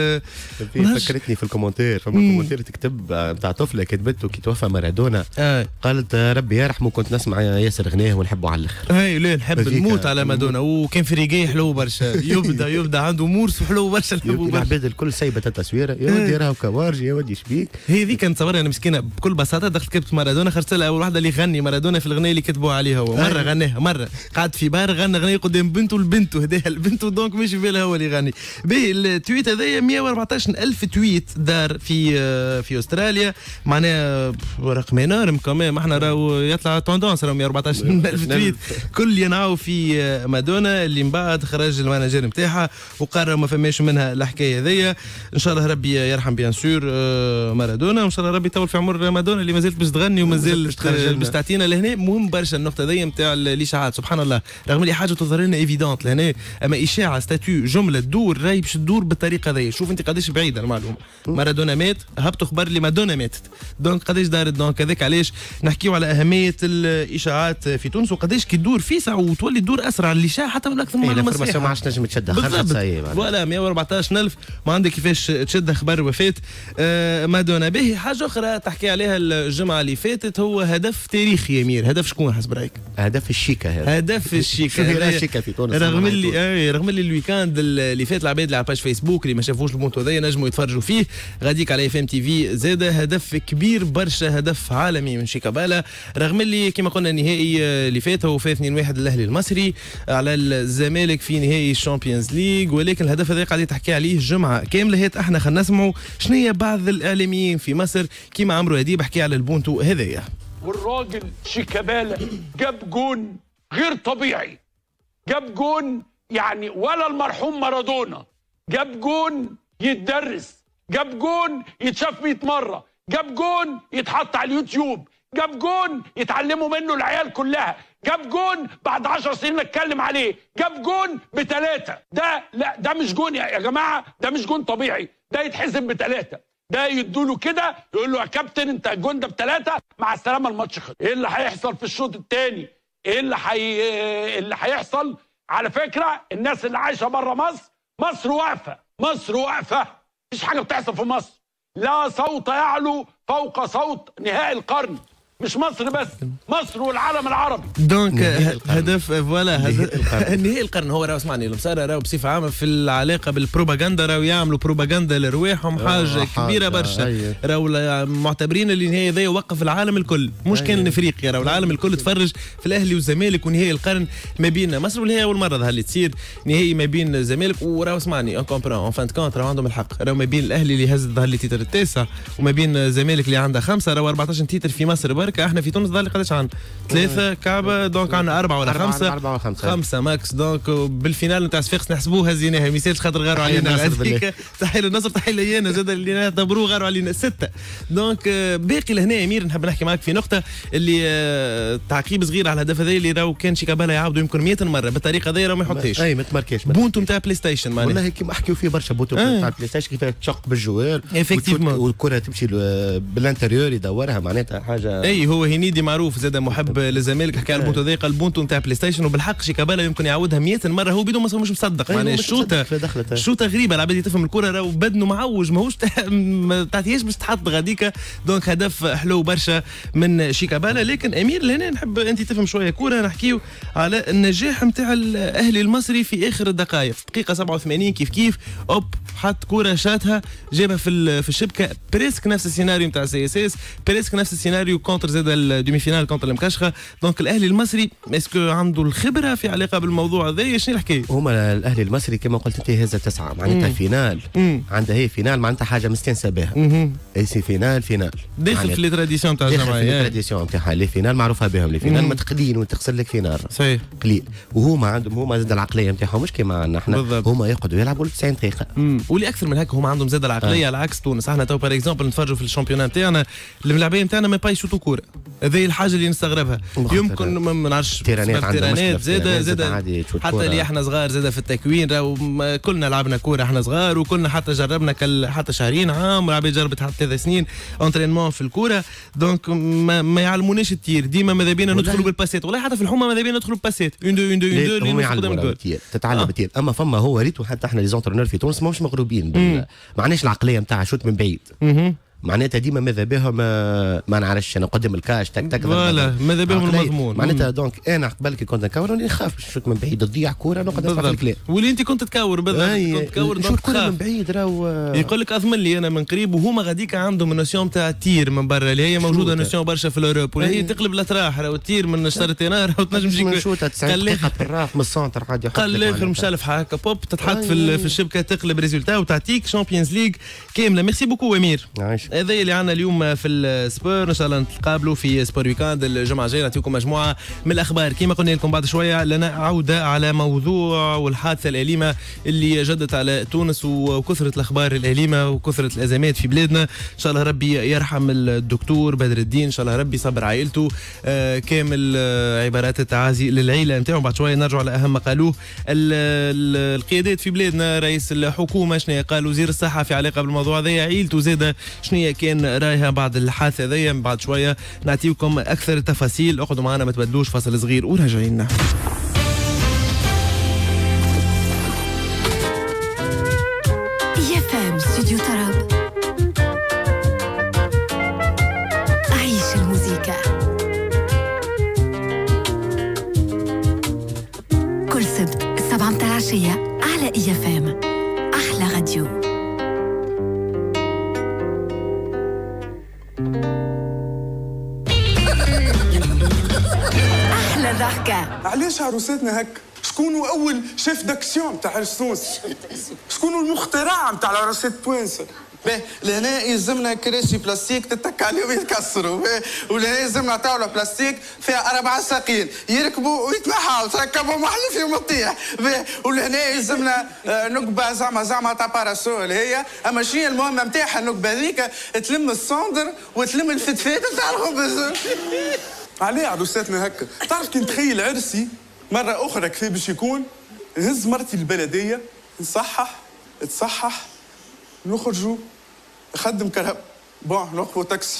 فكرتني في الكومنتير، فما كومنتير تكتب بتاع طفله كتبته كي توفى مارادونا قالت ربي يرحمه كنت نسمع ياسر غناه ونحبه على الاخر. اي لا نحب نموت على مادونا وكان في ريقي حلو برشا يبدا عنده مورس وحلو برشا نحبه برشا. العباد الكل سايبه التصويره يا ودي راهو كوارجي يا ودي شبيك. هي ذيك كانت تصورها انا مسكينه بكل بساطه دخلت كتبت مارادونا خرجت لها اول واحده اللي يغني مارادونا في الاغنيه اللي كتبوها عليه هو مره غناها مره قعد في بار غنى اغنيه قدام بنته لبنته هداها لبنته دونك مش في بالها هو اللي يغني. التويت هذايا 114,000 تويت دار في استراليا معناها رقم انارم كمان. احنا راهو يطلع توندونس راهو 114,000 تويت كل ينعوا في مادونا اللي من بعد خرج المانجر نتاعها وقرر ما فماش منها الحكايه هذيا. ان شاء الله ربي يرحم بيان سور مارادونا وان شاء الله ربي يطول في عمر مادونا اللي مازالت باش تغني ومازال باش تعطينا لهنا. مهم برشا النقطه هذيا نتاع الاشاعات سبحان الله رغم اللي حاجه تظهر لنا ايفيدونت لهنا اما اشاعه ستاتيو جمله تدور راهي باش تدور بالطريقه هذه. شوف انت قداش بعيده المعلومه مارادونا مات هبطوا خبر اللي مادونا ماتت دونك قداش دارت. دونك هذاك علاش نحكيو على اهميه الاشاعات في تونس وقداش كي تدور فيسع وتولي تدور اسرع الاشاعه حتى من اكثر من معلومه صحيحه. ما عادش تنجم تشدها خرجت صايب فوالا 114,000 ما عندك كيفاش تشد خبر وفاه مادونا. به حاجه اخرى تحكي عليها الجمعه اللي فاتت هو هدف تاريخي يمير. هدف شكون حسب رايك؟ هدف الشيكا هذا. هدف الشيكا. شو هي الشيكا في تونس؟ رغم اللي الويكاند اللي فات العباد اللي على باج فيسبوك اللي ما شافوش المونتو هذايا نجموا يتفرجوا فيه غاديك على FM TV زاد هدف كبير برشا هدف عالمي من شيكابالا. رغم اللي كما قلنا النهائي اللي فات هو فات 2-1 الاهلي المصري على الزمالك في نهائي الشامبيونز ليج ولكن الهدف هذا قاعد تحكي عليه جمعه كامله. هات احنا خلينا نسمعوا شنو هي بعض الاعلاميين في مصر كيما عمرو هديب حكي على البونتو هذايا. والراجل شيكابالا جاب جون غير طبيعي، جاب جون يعني ولا المرحوم مارادونا، جاب جون يتدرس، جاب جون يتشاف 100 مره، جاب جون يتحط على اليوتيوب، جاب جون يتعلموا منه العيال كلها، جاب جون بعد 10 سنين نتكلم عليه، جاب جون ب3. ده مش جون يا جماعه، ده مش جون طبيعي، ده يتحسب ب3. ده يدوله كده يقول له يا كابتن انت الجون ده ب3 مع السلامه الماتش خلص. ايه اللي هيحصل في الشوط الثاني؟ ايه اللي هيحصل؟ على فكره الناس اللي عايشه بره مصر واقفه، مصر واقفه، مفيش حاجه بتحصل في مصر. لا صوت يعلو فوق صوت نهائي القرن. مش مصر بس، مصر والعالم العربي. دونك هدف فوالا نهائي القرن هو راهو اسمعني المسار راهو بصفه عامه في العلاقه بالبروباغندا راهو يعملوا بروباغندا لرواحهم حاجه كبيره برشا. راهو معتبرين اللي النهائي هذا يوقف العالم الكل مش كان افريقيا راهو العالم الكل تفرج في الاهلي والزمالك ونهائي القرن ما بين مصر واللي هي اول مره ظهر لي تصير نهائي ما بين الزمالك وراهو اسمعني ان كومبرون ان فان كونت راهو عندهم الحق راهو ما بين الاهلي اللي هز ظهر لي تيتر التاسع وما بين الزمالك اللي عنده 5 راهو 14 تيتر في مصر. احنا في تونس ظل قداش عندنا 3 كعبه دونك عندنا 4 ولا 5 ماكس. دونك بالفينال نتاع صفاقس نحسبوه هزيناها ما يسالش خاطر غاروا علينا تحيه للنصر تحيه لينا زاد اللي نعتبروه غاروا علينا 6. دونك باقي لهنا امير نحب نحكي معك في نقطه اللي تعقيب صغير على الهدف هذا اللي راهو كان شيكابالا يعاودوا يمكن 100 مره بالطريقه هذه راهو ما يحطهاش. اي ما تماركاش بونتو نتاع بلاي ستيشن معناها والله كيما احكيو فيه برشا بونتو نتاع بلاي ستيشن كيفاش تشق بالجوار والكره تمشي بالانتريور يدورها معناتها حاجه صحيح. هو هنيدي معروف زاد محب للزمالك، حكى على البونتو ذاك البونتو نتاع بلاي ستيشن، وبالحق شيكابالا يمكن يعاودها 100 مره هو بدون ما مش مصدق. معناها الشوطه غريبه، العباد تفهم الكره راهو بدنه معوج ماهوش ما تعطيهاش باش تحط غاديكا. دونك هدف حلو برشا من شيكابالا. لكن امير لهنا نحب انت تفهم شويه كوره، نحكيو على النجاح نتاع الاهلي المصري في اخر الدقائق. في دقيقه 87 كيف اوب حط كوره شاتها جابها في الشبكه، بريسك نفس السيناريو نتاع سي اس اس، بريسك نفس السيناريو كونتر زاد الدومي فينال كونتر المكشخه. دونك الاهلي المصري اسكو عنده الخبره في علاقه بالموضوع هذا؟ شنو الحكايه؟ هما الاهلي المصري كما قلت انت هزه 9 معناتها فينال، عندها هي فينال معناتها حاجه مستانسه بها. سي فينال داخل في لي تراديسيون نتاع الجمعيه، في التراديسيون نتاعها لي فينال معروفه بهم. لي فينال ما تقلين وتغسل لك في نار صحيح قليل. وهما عندهم هما زاد العقليه نتاعهم مش كيما عندنا احنا، هما يقعدوا يلعبوا 90 دقيقه. واللي اكثر من هكا هما عندهم زاد العقليه على عكس تونس. احنا تو بار اكزومبل نتفرجوا في الشامبيونات نتاعنا الملاعبيه نتاعنا ما يشوطوا كورة. هذه الحاجه اللي نستغربها. يمكن ما نعرفش تيرانات زاد حتى اللي احنا صغار زاد في التكوين راهو كلنا لعبنا كوره احنا صغار، وكلنا حتى جربنا حتى شهرين عام، والعباد جربت حتى 3 سنين انترينمون في الكوره. دونك ما يعلموناش التير، ديما ماذا بينا ندخلوا بالباسات. والله حتى في الحومه ماذا بينا ندخلوا بالباسات 1 2 هم يعلموا التير، تتعلم التير. اما فما هو ريتو حتى احنا لي زونترونور في تونس ماهوش مغروبين ما عندناش العقليه نتاع شوت من بعيد. معناتها ديما ماذا بهم ما نعرفش انا قدم الكاش تك تك فوالا ماذا بهم المضمون. معناتها دونك انا قبل كي كنت نكور راني نخاف نشوت من بعيد تضيع كوره نقعد نسمع في الكلام. واللي انت كنت تكور بالضبط كنت تكور نشوف كوره من بعيد راهو يقول لك اضمن لي انا من قريب. وهما غاديك عندهم النوسيون تاع التير من برا اللي هي موجوده نوسيون برشا في الاوروب، واللي هي تقلب الاطراح. راهو التير من شطر التيران راهو تنجم تجيك شوطه 90 دقيقه بالراف من السونتر عادي قال الاخر مشلف هكا بوب تتحط في الشبكه تقلب ريزولتا وتعطيك شامبيونز ليغ كامله. ميرسي بوكو امير. هذا اللي عندنا اليوم في السبور. ان شاء الله نتقابلوا في سبور ويكاند الجمعه الجايه، نعطيكم مجموعه من الاخبار. كما قلنا لكم بعد شويه لنا عوده على موضوع والحادثه الاليمه اللي جدت على تونس، وكثره الاخبار الاليمه وكثره الازمات في بلادنا. ان شاء الله ربي يرحم الدكتور بدر الدين، ان شاء الله ربي يصبر عائلته. كامل عبارات التعازي للعيله نتاعو. بعد شويه نرجع على اهم ما قالوه القيادات في بلادنا. رئيس الحكومه شنو قال، وزير الصحه في علاقه بالموضوع هذا، عائلته زاده شنو كان رايها بعد الحادثه هذيا. بعد شويه نعطيكم اكثر التفاصيل. اقعدوا معنا ما تبدلوش، فاصل صغير وراجعين. يفهم استوديو طرب، عيش الموسيقى كل سبت 7 متاع العشية على يفهم. أحلى راديو. أحلى ضحكة. علاش عروساتنا هك؟ شكونوا أول شيف داكسيون تاع عرس تونس؟ شكونوا المخترع تاع العروسات التوانسة؟ لهنا يلزمنا كراسي بلاستيك تتك عليهم يتكسروا، ولهنا يلزمنا طاولة بلاستيك فيها 4 ساقين يركبوا ويتنحوا تركبوا محل فيهم الطيح، ولهنا يلزمنا نقبة زعما تاع باراسول هي. أما شنو المهمة نتاعها النقبة هذيك؟ تلم الصندر وتلم الفتفات تاع الخبز. عليه عروساتنا هكا؟ تعرف كي نتخيل عرسي مرة أخرى كيف باش يكون؟ نهز مرتي البلدية تصحح نخرجوا نخدم كرهب نركبوا تاكسي.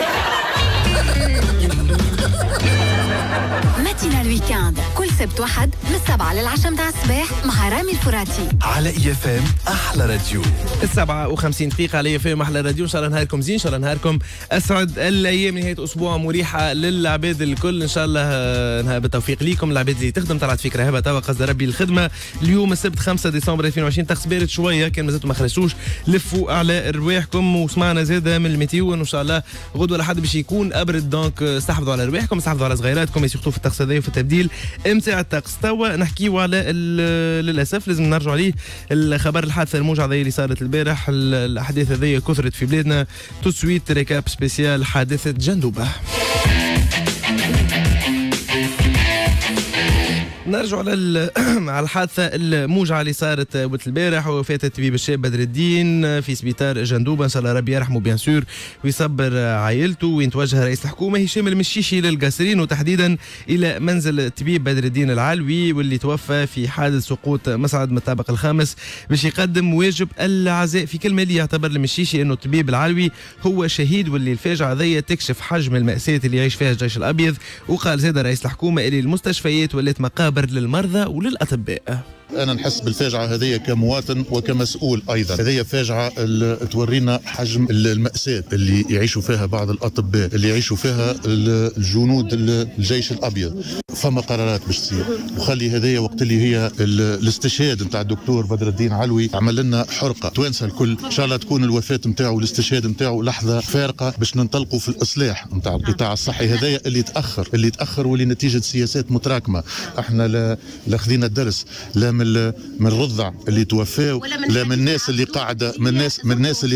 ماتينا الويكاند كل سبت واحد من 7 لل10 متاع الصباح مع رامي الفراتي على إيفام. أحلى راديو. 57 دقيقة على إيفام أحلى راديو. إن شاء الله نهاركم زين، إن شاء الله نهاركم أسعد الأيام. نهاية أسبوع مريحة للعباد الكل إن شاء الله. بالتوفيق ليكم العباد اللي تخدم. طلعت فكرة هبة توا قصد ربي الخدمة اليوم السبت 5 ديسمبر 2020. طقس بارد شوية، كان مازلتوا ما خرجتوش لفوا على رواحكم. وسمعنا زادة من الميتيو إن شاء الله غدوة لحد باش يكون أبرد. دونك استحفظوا على رواحكم، استحفظوا على صغيراتكم سيرتو في الطقس هذا وفي التبديل نتاع الطقس. توا نحكيو على للاسف لازم نرجعوا عليه الخبر الحادثه الموجعه اللي صارت البارح. الاحداث هذه كثرت في بلادنا. تو سويت ريكاب سبيسيال حادثه جندوبه. نرجع على على الحادثة الموجعة اللي صارت وقت البارح وفاة الطبيب الشاب بدر الدين في سبيطار جندوبة. إن شاء الله ربي يرحمه بيان سور ويصبر عائلته. وين توجه رئيس الحكومة هشام المشيشي للقاصرين وتحديدا إلى منزل الطبيب بدر الدين العلوي واللي توفى في حادث سقوط مصعد من الطابق الخامس باش يقدم واجب العزاء. في كلمة اللي يعتبر المشيشي أنه الطبيب العلوي هو شهيد واللي الفاجعة ذي تكشف حجم المأساة اللي يعيش فيها الجيش الأبيض. وقال زاد رئيس الحكومة اللي المستشفيات ولات مقابر للمرضى وللأطباء. أنا نحس بالفاجعة هذه كمواطن وكمسؤول أيضا. هذه فاجعة اللي تورينا حجم المأساة اللي يعيشوا فيها بعض الأطباء، اللي يعيشوا فيها الجنود الجيش الأبيض. فما قرارات باش تصير وخلي هذه وقت اللي هي الاستشهاد نتاع الدكتور بدر الدين علوي عمل لنا حرقة توانسة الكل. إن شاء الله تكون الوفاة نتاعو والاستشهاد نتاعو لحظة فارقة باش ننطلقوا في الإصلاح نتاع القطاع الصحي هذايا اللي تأخر واللي نتيجة سياسات متراكمة. احنا لا خذينا الدرس لا من الرضع اللي توفاو، لا من الناس اللي قاعده من الناس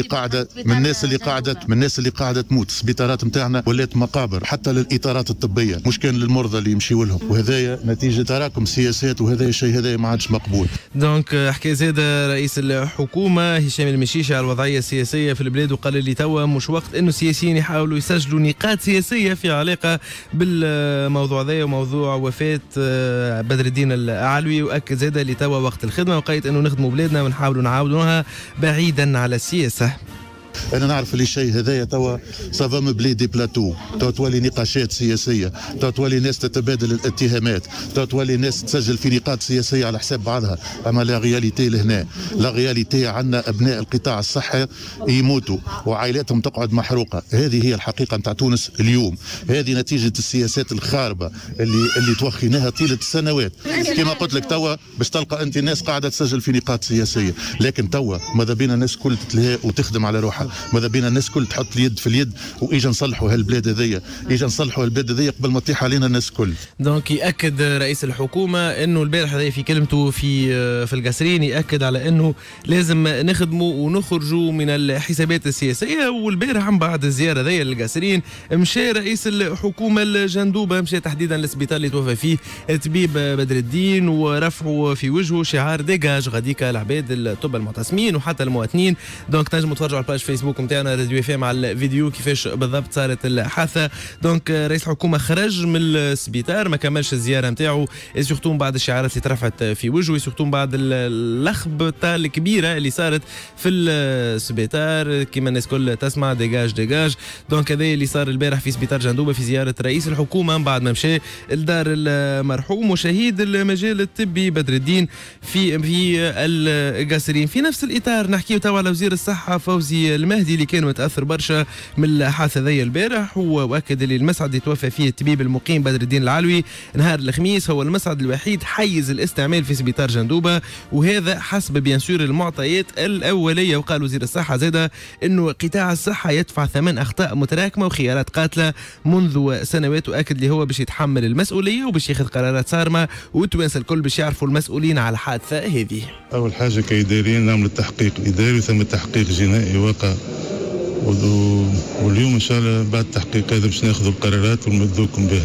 اللي قاعده تموت. السبيطارات نتاعنا ولات مقابر حتى للاطارات الطبيه، مش كان للمرضى اللي يمشيوا لهم، وهذايا نتيجه تراكم سياسات وهذا الشيء هذا ما عادش مقبول. دونك حكى زاد رئيس الحكومه هشام المشيشي على الوضعيه السياسيه في البلاد وقال اللي توا مش وقت انه السياسيين يحاولوا يسجلوا نقاط سياسيه في علاقه بالموضوع ذا وموضوع وفاه بدر الدين العلوي. واكد زاد اللي توا وقت الخدمه وقيت انه نخدموا بلادنا ونحاولوا نعاودوها بعيدا على السياسه. أنا نعرف اللي الشيء هذايا توا سافا مبلي دي بلاتو، توا تولي نقاشات سياسية، توا تولي ناس تتبادل الاتهامات، توا تولي ناس تسجل في نقاط سياسية على حساب بعضها. أما لا رياليتي لهنا، لا رياليتي عندنا أبناء القطاع الصحي يموتوا وعائلاتهم تقعد محروقة. هذه هي الحقيقة نتاع تونس اليوم. هذه نتيجة السياسات الخاربة اللي توخيناها طيلة السنوات. كما قلت لك توا باش تلقى أنت ناس قاعدة تسجل في نقاط سياسية، لكن توا ماذا بينا الناس كل تتلهى وتخدم على روحها. ماذا بينا الناس كل تحط اليد في اليد واجا نصلحوا هالبلاد هذيا قبل ما تطيح علينا الناس كل. دونك ياكد رئيس الحكومه انه البارح هذا في كلمته في القصرين ياكد على انه لازم نخدموا ونخرجوا من الحسابات السياسيه. والبارح من بعد الزياره ذي للقصرين مشى رئيس الحكومه الجندوبه، مشى تحديدا للسبيطار اللي توفى فيه الطبيب بدر الدين ورفعوا في وجهه شعار ديجاج غاديك العباد الطب المعتصمين وحتى المواطنين. دونك تنجموا تفرجوا على الباج فيسبوك نتاعنا راديو اف ام على الفيديو كيفاش بالضبط صارت الحادثه. دونك رئيس الحكومه خرج من السبيطار ما كملش الزياره نتاعو، سورتو بعد الشعارات اللي ترفعت في وجهه، سورتو بعد اللخبطه الكبيره اللي صارت في السبيطار كما الناس كل تسمع ديجاج ديجاج. دونك هذا اللي صار البارح في سبيطار جندوبه في زياره رئيس الحكومه بعد ما مشى لدار المرحوم وشهيد المجال الطبي بدر الدين في القصرين. في نفس الاطار نحكيو توا على وزير الصحه فوزي المهدي اللي كان متاثر برشا من الحادثه ذي البارح، واكد اللي المصعد اللي توفى فيه الطبيب المقيم بدر الدين العلوي نهار الخميس هو المصعد الوحيد حيز الاستعمال في سبيطار جندوبه، وهذا حسب بيان سور المعطيات الاوليه. وقال وزير الصحه زاد انه قطاع الصحه يدفع ثمن اخطاء متراكمه وخيارات قاتله منذ سنوات، واكد اللي هو باش يتحمل المسؤوليه وباش ياخذ قرارات صارمه والتوانسه الكل باش يعرفوا المسؤولين على الحادثه هذه. اول حاجه كإداريين نعمل التحقيق الاداري ثم تحقيق جنائي واقع، واليوم ان شاء الله بعد التحقيق هذا باش ناخذ القرارات ونمدوكم بها.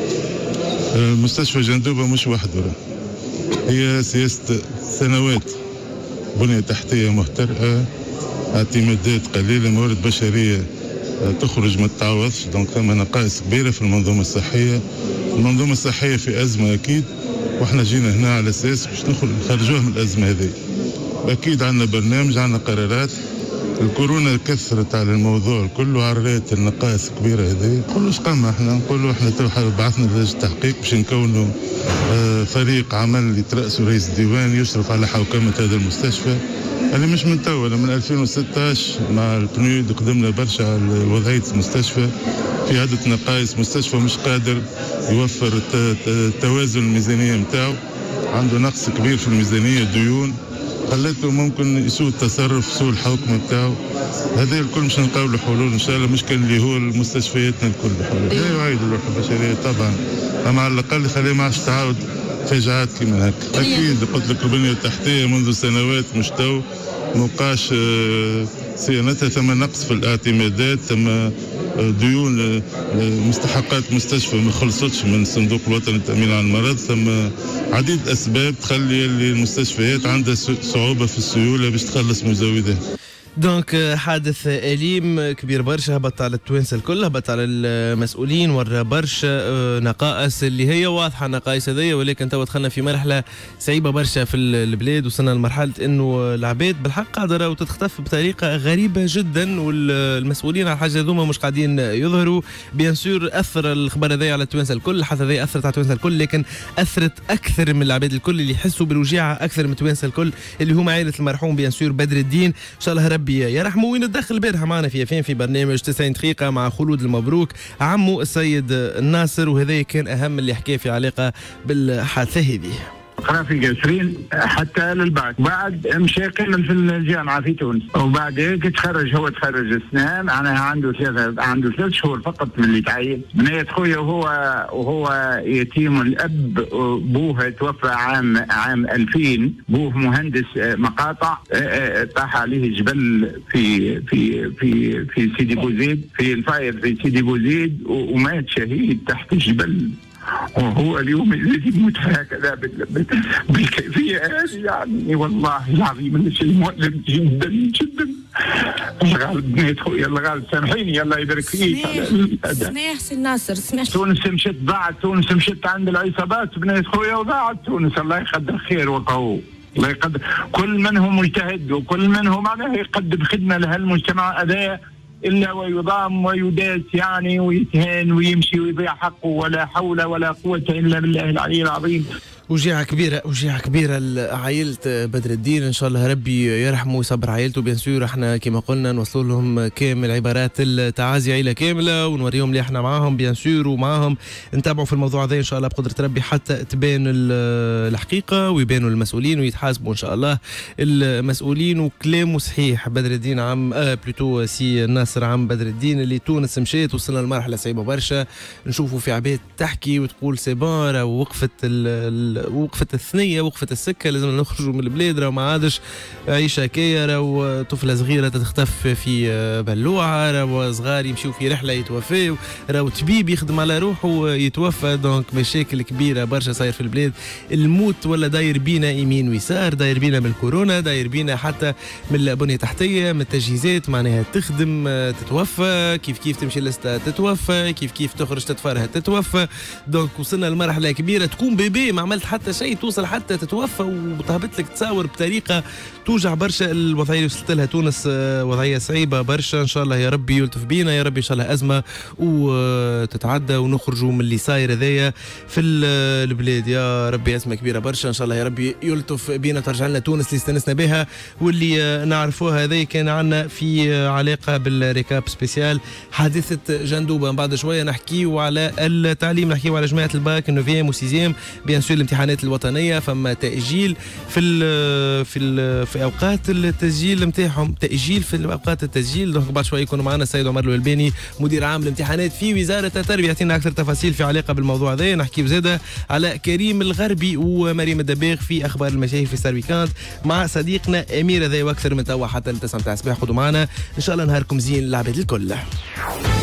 مستشفى جندوبه مش وحده، هي سياسه سنوات بنيه تحتيه مهترئه، اعتمادات قليله، موارد بشريه تخرج ما تتعوضش. دونك ثم نقائص كبيره في المنظومه الصحيه. المنظومه الصحيه في ازمه اكيد، واحنا جينا هنا على اساس باش نخرجوها من الازمه هذه. اكيد عندنا برنامج، عندنا قرارات. الكورونا كثرت على الموضوع كله، عريت النقائص كبيره هذه. نقولوا قام احنا نقولوا احنا بعثنا لجنه التحقيق باش نكونوا فريق عمل اللي ترأسه رئيس الديوان يشرف على حوكمه هذا المستشفى اللي مش من تو، من 2016 مع البنود قدمنا برشا على وضعيه المستشفى في عده نقائص. مستشفى مش قادر يوفر توازن الميزانيه نتاعو، عنده نقص كبير في الميزانيه، ديون خلته ممكن يسوء التصرف سوء الحكم بتاعه. هذا الكل مش نلقاو له حلول ان شاء الله، مش كان اللي هو مستشفياتنا الكل حلول. لا يعيد الروح البشريه طبعا، اما على الاقل خليه ما عادش تعاود فجعات كيما هكا. اكيد قلت لك البنيه التحتيه منذ سنوات مش تو موقعش صيانتها، ثم نقص في الاعتمادات، ثم ديون مستحقات مستشفى ما خلصتش من الصندوق الوطني للتأمين على المرض. ثم عديد أسباب تخلي المستشفيات عندها صعوبة في السيولة باش تخلص مزودها. دونك حادث أليم كبير برشا، هبط على التوانسة الكل، هبط على المسؤولين، ورا برشا نقائص اللي هي واضحة النقائص هذيا، ولكن توا دخلنا في مرحلة صعيبة برشا في البلاد. وصلنا لمرحلة انه العباد بالحق قادرة وتتختف بطريقة غريبة جدا، والمسؤولين على الحاجة هذوما مش قاعدين يظهروا. بيان سور أثر الخبر هذايا على التوانسة الكل، الحادثة هذيا أثرت على التوانسة الكل، لكن أثرت أكثر من العباد الكل اللي يحسوا بالوجيعة أكثر من التوانسة الكل، اللي هما عائلة المرحوم بيان سور بدر الدين. إن شاء الله ربي يرحمه. وين تدخل البارحة معنا في برنامج 90 دقيقة مع خلود المبروك عمو السيد الناصر، وهذا كان أهم اللي حكى في علاقة بالحادثة هذه. رافق 20 حتى للبعد، بعد مشى كمل في الجامعه في تونس، وبعد هيك تخرج. هو تخرج اسنان، انا عنده 3 شهور فقط من اللي تعين. بنية خويا وهو يتيم الاب، بوه توفى عام 2000، بوه مهندس مقاطع، طاح عليه جبل في سيدي بوزيد، في الفاير في سيدي بوزيد، ومات شهيد تحت الجبل. وهو اليوم الذي يموت هكذا بالكيفية هذه، يعني والله العظيم شيء مؤلم جدا جدا. الغالب بنية خويا، الغالب سامحيني الله يبارك فيك. سماح سي ناصر، سماح. تونس مشت بعد، تونس مشت عند العصابات بنية خويا وضاعت تونس. الله يقدر خير وقهو، الله يقدر. كل منهم مجتهد وكل منهم معناها يقدم خدمة لهالمجتمع هذا، إلا ويضام ويداس يعني، ويتهان ويمشي ويضيع حقه. ولا حول ولا قوة إلا بالله العلي العظيم. وجيعة كبيرة لعائلة بدر الدين. ان شاء الله ربي يرحمه ويصبر عائلته. بيان سور احنا كما قلنا نوصلوا لهم كامل عبارات التعازي، عائلة كاملة، ونوريهم اللي احنا معاهم بيان سور، ومعاهم نتابعوا في الموضوع هذا ان شاء الله بقدرة ربي حتى تبان الحقيقة ويبانوا المسؤولين ويتحاسبوا ان شاء الله المسؤولين. وكلامه صحيح، بدر الدين عم بلوتو سي ناصر عم بدر الدين، اللي تونس مشيت وصلنا لمرحلة صعيبة برشا. نشوفوا في عباد تحكي وتقول سي بون وقفت الثنيه، وقفت السكه، لازم نخرجوا من البلاد، راه ما عادش عيشه كيا، راه طفله صغيره تختف في بلوعه، راه صغار يمشيوا في رحله يتوفاو، راه طبيب يخدم على روحه يتوفى. دونك مشاكل كبيره برشا صاير في البلاد. الموت ولا داير بينا يمين ويسار، داير بينا من الكورونا، داير بينا حتى من البنيه التحتيه، من التجهيزات معناها تخدم تتوفى، كيف تمشي لسته تتوفى، كيف تخرج تتفرها تتوفى. دونك وصلنا لمرحله كبيره، تكون بيبي ما عملت حتى شيء توصل حتى تتوفى، وتهبط لك تصاور بطريقه توجع برشا. الوضعيه اللي وصلت لها تونس وضعيه صعيبه برشا. ان شاء الله يا ربي يلطف بينا، يا ربي ان شاء الله ازمه وتتعدى ونخرجوا من اللي صاير هذايا في البلاد. يا ربي ازمه كبيره برشا، ان شاء الله يا ربي يلطف بينا، ترجع لنا تونس اللي استنسنا بها واللي نعرفوها. هذا كان عندنا في علاقه بالريكاب سبيسيال حادثه جندوبه. بعد شويه نحكيو على التعليم، نحكيو على جماعه الباك النوفيام وسيزيام. بيان سور الامتحانات الوطنيه فما تاجيل في اوقات التسجيل نتاعهم، تاجيل في اوقات التسجيل. دونك بعد شويه يكون معنا السيد عمر الولباني مدير عام الامتحانات في وزاره التربيه، يعطينا اكثر تفاصيل في علاقه بالموضوع هذا. نحكيو زاده على كريم الغربي ومريم الدباغ في اخبار المشاهير في ستار ويكاند مع صديقنا امير هذا، واكثر من توا حتى ل 9 تاع الصباح. خذوا معنا ان شاء الله نهاركم زين العباد الكل.